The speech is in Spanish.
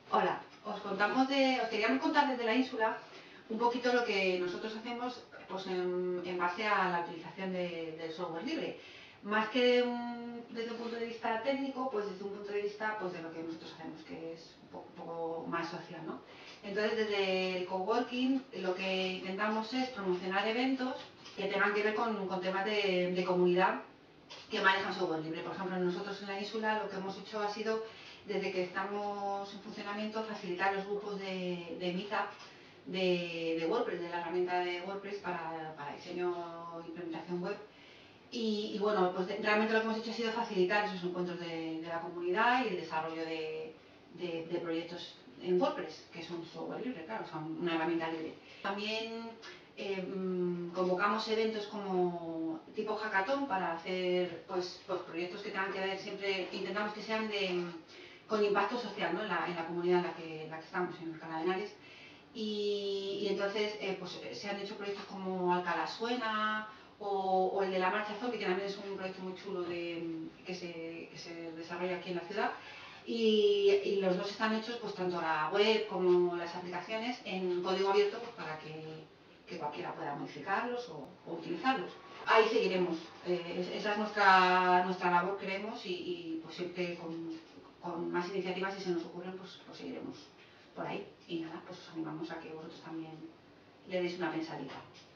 Hola, os queríamos contar desde la ínsula un poquito lo que nosotros hacemos pues, en base a la utilización del software libre. Más que desde un punto de vista técnico, pues desde un punto de vista pues, de lo que nosotros hacemos, que es un poco más social, ¿no? Entonces, desde el coworking lo que intentamos es promocionar eventos que tengan que ver con temas de comunidad que manejan software libre. Por ejemplo, nosotros en la ínsula lo que hemos hecho ha sido, desde que estamos en funcionamiento, facilitar los grupos de Meetup de WordPress, de la herramienta de WordPress para diseño e implementación web. Y bueno, pues realmente lo que hemos hecho ha sido facilitar esos encuentros de la comunidad y el desarrollo de proyectos en WordPress, que es un software libre, claro, son una herramienta libre. También convocamos eventos como tipo hackathon para hacer pues proyectos que tengan que ver, siempre intentamos que sean con impacto social, ¿no? en la comunidad en la que estamos, en Alcalá de Henares. Y entonces se han hecho proyectos como Alcalá Suena o el de la Marcha Azul, que también es un proyecto muy chulo que se desarrolla aquí en la ciudad. Y los dos están hechos, pues tanto la web como las aplicaciones, en código abierto, pues, para que cualquiera pueda modificarlos o utilizarlos. Ahí seguiremos. Esa es nuestra labor, creemos, y pues siempre con más iniciativas, si se nos ocurren, pues seguiremos por ahí. Y nada, pues os animamos a que vosotros también le deis una pensadita.